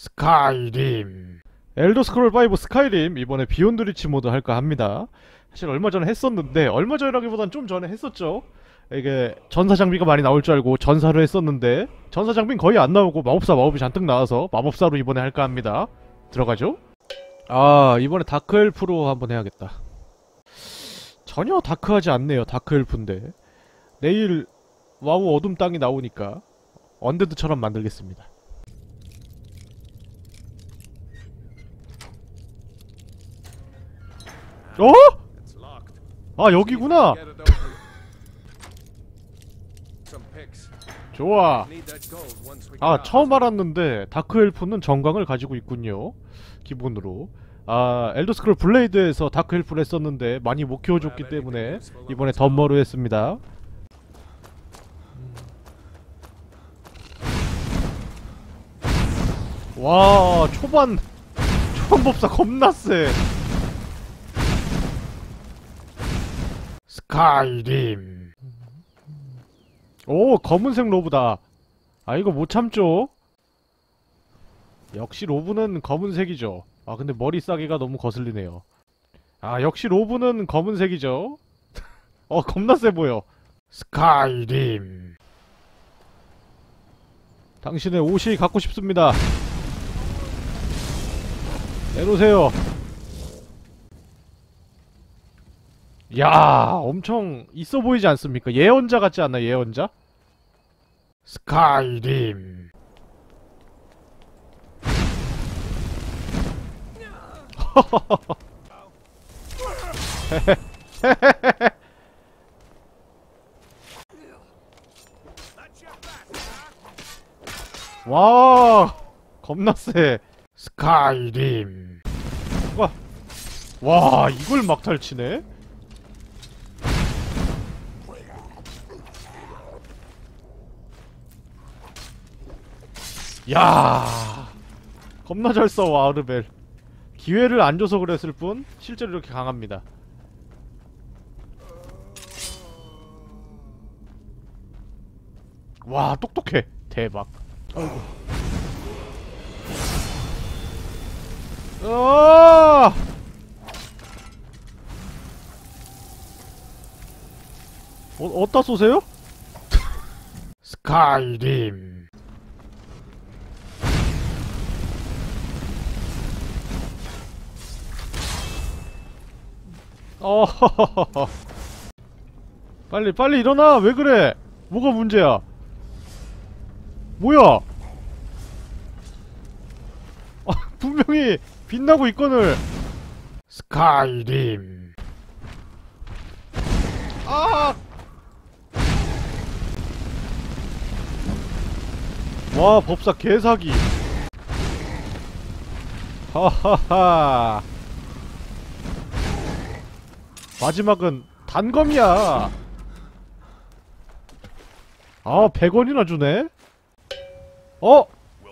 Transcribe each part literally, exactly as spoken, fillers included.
스카이림. 엘더스크롤 파이브 스카이림 이번에 비욘드 리치 모드 할까 합니다. 사실 얼마 전에 했었는데, 얼마 전이라기보단 좀 전에 했었죠. 이게 전사 장비가 많이 나올 줄 알고 전사로 했었는데 전사 장비는 거의 안 나오고 마법사 마법이 잔뜩 나와서 마법사로 이번에 할까 합니다. 들어가죠? 아, 이번에 다크엘프로 한번 해야겠다. 전혀 다크하지 않네요. 다크엘프인데 내일 와우 어둠 땅이 나오니까 언데드처럼 만들겠습니다. 어? 아, 여기구나. 좋아. 아, 처음 알았는데 다크엘프는 정광을 가지고 있군요. 기본으로. 아, 엘더스크롤 블레이드에서 다크엘프를 했었는데 많이 못 키워줬기 때문에 이번에 덤머로 했습니다. 와, 초반 초반 법사 겁나 세. 스카이림. 오, 검은색 로브다. 아, 이거 못 참죠. 역시 로브는 검은색이죠. 아, 근데 머리 싸기가 너무 거슬리네요. 아, 역시 로브는 검은색이죠. 어, 겁나 세 보여. 스카이림. 당신의 옷이 갖고 싶습니다. 내놓으세요. 야, 엄청 있어 보이지 않습니까? 예언자 같지 않나, 예언자? 스카이림. 와, 겁나 세. 스카이림. 와, 와, 이걸 막탈치네? 야, 겁나 잘 싸워 아르벨. 기회를 안 줘서 그랬을 뿐 실제로 이렇게 강합니다. 와, 똑똑해. 대박. 아이고. 아! 어, 어디다 쏘세요? 스카이림. 어허허허. 빨리 빨리 일어나. 왜 그래? 뭐가 문제야? 뭐야? 아, 분명히 빛나고 있거늘. 스카이림. 아! 와, 법사 개사기. 하하하. 마지막은 단검이야. 아, 백 원이나 주네? 어?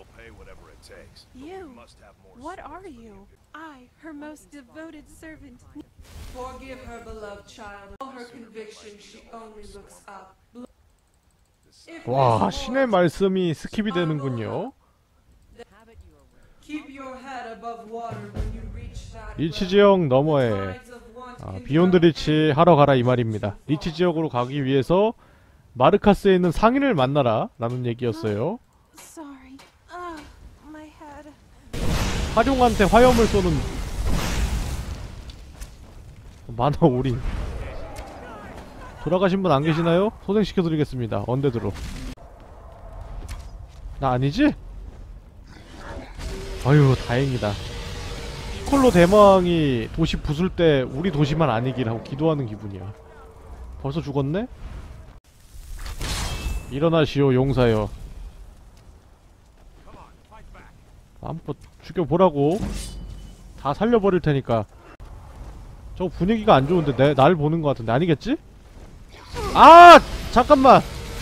You. What are you? I, her most devoted servant. Forgive her, beloved child. All her conviction, she only looks up. If 와, this 신의 말씀이 스킵이 되는군요. keep your head above water when you reach that 리치 지역 너머에 tides of want 아, can 비욘드 리치 하러 가라 이 말입니다. 리치 지역으로 가기 위해서 마르카스에 있는 상인을 만나라 라는 얘기였어요. Sorry. Ah, my head. 화룡한테 화염을 쏘는 만화 올인. 돌아가신 분 안 계시나요? 소생시켜드리겠습니다. 언데드로. 나 아니지? 아유, 다행이다. 피콜로 대마왕이 도시 부술 때 우리 도시만 아니길 하고 기도하는 기분이야. 벌써 죽었네? 일어나시오, 용사여. 마음껏 죽여보라고. 다 살려버릴 테니까. 저 분위기가 안 좋은데 내, 날 보는 것 같은데 아니겠지? 아! 잠깐만!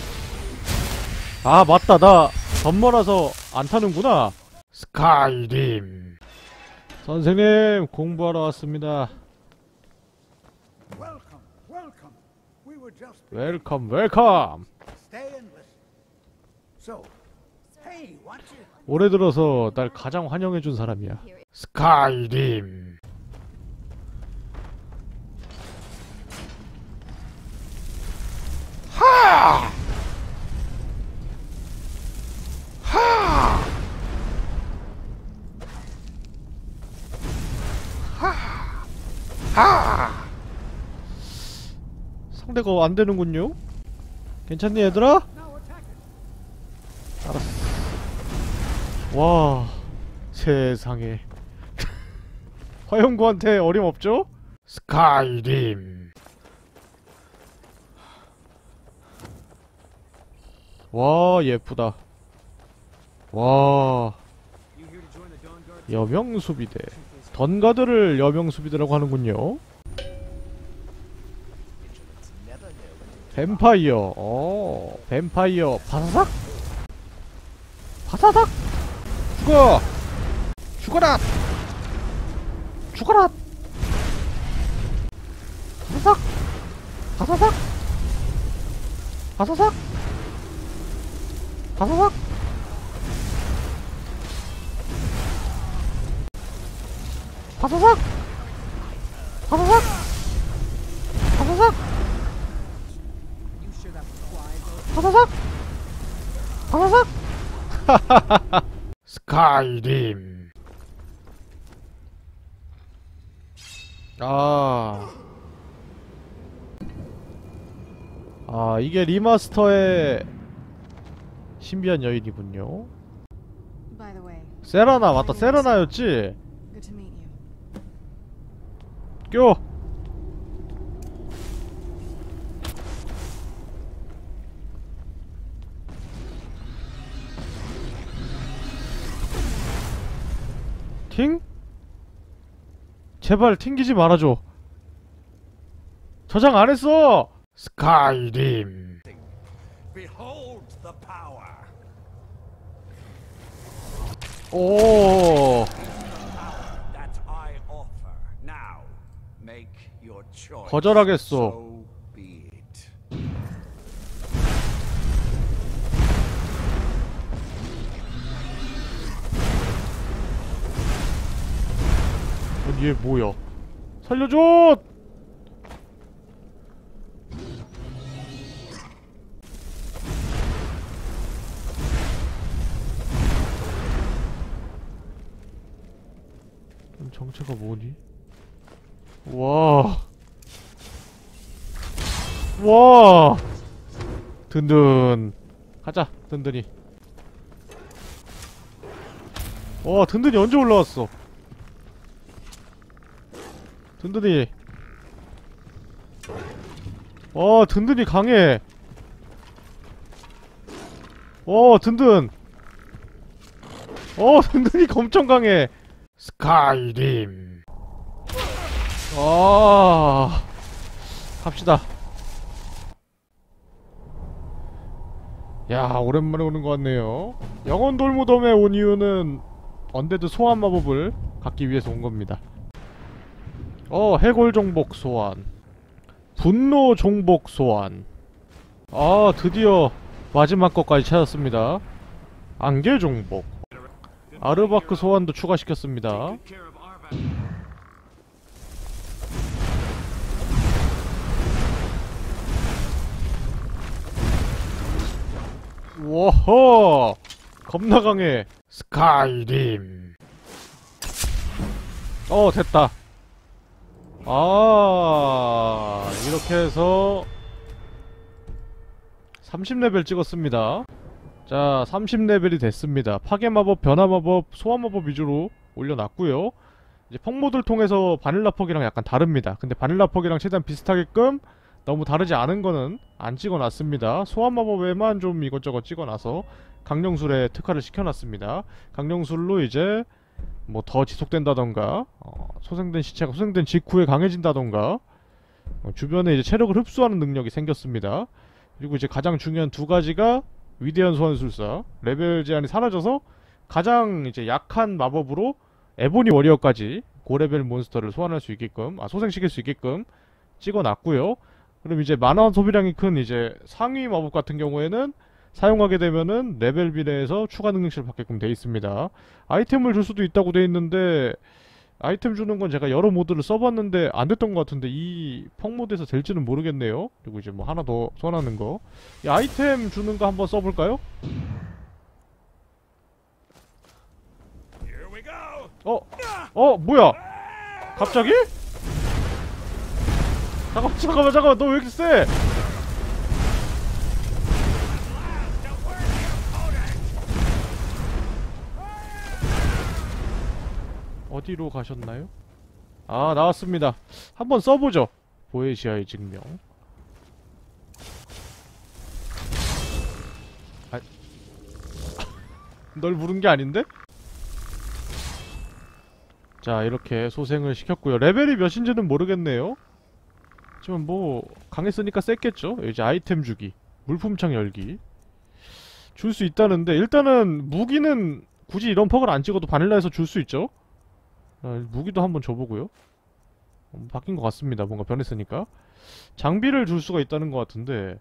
아, 맞다. 나 덤머라서 안 타는구나. 스카이림. 선생님, 공부하러 왔습니다. Welcome, welcome. We were just 웰컴, 웰컴. stay and listen. So, hey, watch it. 올해 들어서 날 가장 환영해준 사람이야. 스카이림. 하! 하! 하! 하! 상대가 안 되는군요. 괜찮니 얘들아? 알았어. 와, 세상에. 화영구한테 어림없죠? 스카이림. 와, 예쁘다. 와, 여명수비대. 던가드를 여명수비대라고 하는군요. 뱀파이어. 어, 뱀파이어. 바사삭? 바사삭! 죽어! 죽어라! 죽어라! 바사삭! 바사삭! 바사삭! 바사삭! 바사삭! 바사삭! 바사삭! 바사삭! 바사삭! 스카이림. 아. 아, 이게 리마스터의 신비한 여인이군요. By the way, 세라나, 맞다. 세라나였지? good to meet you. 껴! 팅? 제발 튕기지 말아줘. 저장 안 했어! 스카이림. Behold the power. 오. That I offer. Now, make your choice. 거절하겠소. So be it. 얘 뭐야? 살려줘! 그럼 정체가 뭐니? 와. 와. 든든. 가자, 든든히. 와, 든든히 언제 올라왔어? 든든히. 어, 든든히 강해. 어, 든든. 어, 든든히 엄청 강해. 스카이림. 아, 갑시다. 야, 오랜만에 오는 것 같네요. 영혼 돌무덤에 온 이유는 언데드 소환 마법을 갖기 위해서 온 겁니다. 어, 해골 종복 소환, 분노 종복 소환. 아, 드디어 마지막 것까지 찾았습니다. 안개 종복, 아르바크 소환도 추가시켰습니다. 워허, 겁나 강해. 스카이림. 어, 됐다. 아, 이렇게 해서 삼십 레벨 찍었습니다. 자, 삼십 레벨이 됐습니다. 파괴마법, 변화마법, 소환마법 위주로 올려놨고요. 이제 펑모드를 통해서 바닐라퍽이랑 약간 다릅니다. 근데 바닐라퍽이랑 최대한 비슷하게끔 너무 다르지 않은 거는 안 찍어놨습니다. 소환마법에만 좀 이것저것 찍어놔서 강령술에 특화를 시켜놨습니다. 강령술로 이제 뭐 더 지속된다던가, 어, 소생된 시체가 소생된 직후에 강해진다던가, 어, 주변에 이제 체력을 흡수하는 능력이 생겼습니다. 그리고 이제 가장 중요한 두 가지가 위대한 소환술사, 레벨 제한이 사라져서 가장 이제 약한 마법으로 에보니 워리어까지 고레벨 몬스터를 소환할 수 있게끔, 아 소생시킬 수 있게끔 찍어놨고요. 그럼 이제 만화 소비량이 큰 이제 상위 마법 같은 경우에는 사용하게 되면은 레벨비 내에서 추가 능력치를 받게끔 돼 있습니다. 아이템을 줄 수도 있다고 돼 있는데 아이템 주는 건 제가 여러 모드를 써봤는데 안 됐던 것 같은데 이 펑 모드에서 될지는 모르겠네요. 그리고 이제 뭐 하나 더 소환하는 거. 이 아이템 주는 거 한번 써볼까요? Here we go. 어? 어? 뭐야? 갑자기? 잠깐만 잠깐만 잠깐만 너 왜 이렇게 세? 어디로 가셨나요? 아 나왔습니다. 한번 써보죠. 보에시아의 증명. 아, 널 부른 게 아닌데? 자 이렇게 소생을 시켰고요. 레벨이 몇인지는 모르겠네요. 하지만 뭐 강했으니까 셌겠죠. 이제 아이템 주기, 물품창 열기 줄 수 있다는데 일단은 무기는 굳이 이런 퍽을 안 찍어도 바닐라에서 줄 수 있죠. 아, 무기도 한번 줘보고요. 음, 바뀐 것 같습니다. 뭔가 변했으니까. 장비를 줄 수가 있다는 것 같은데.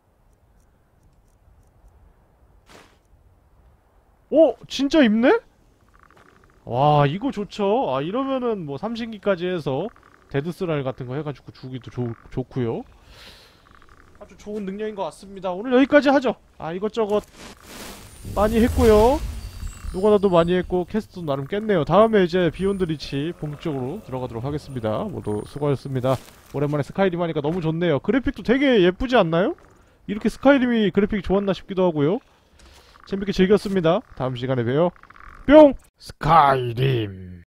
오! 진짜 입네? 와 이거 좋죠. 아 이러면은 뭐 삼신기까지 해서 데드스랄 같은 거 해가지고 주기도 좋, 좋고요. 아주 좋은 능력인 것 같습니다. 오늘 여기까지 하죠. 아 이것저것 많이 했고요. 누구나도 많이 했고 캐스트도 나름 깼네요. 다음에 이제 비욘드 리치 본격적으로 들어가도록 하겠습니다. 모두 수고하셨습니다. 오랜만에 스카이림 하니까 너무 좋네요. 그래픽도 되게 예쁘지 않나요? 이렇게 스카이림이 그래픽이 좋았나 싶기도 하고요. 재밌게 즐겼습니다. 다음 시간에 봬요. 뿅! 스카이림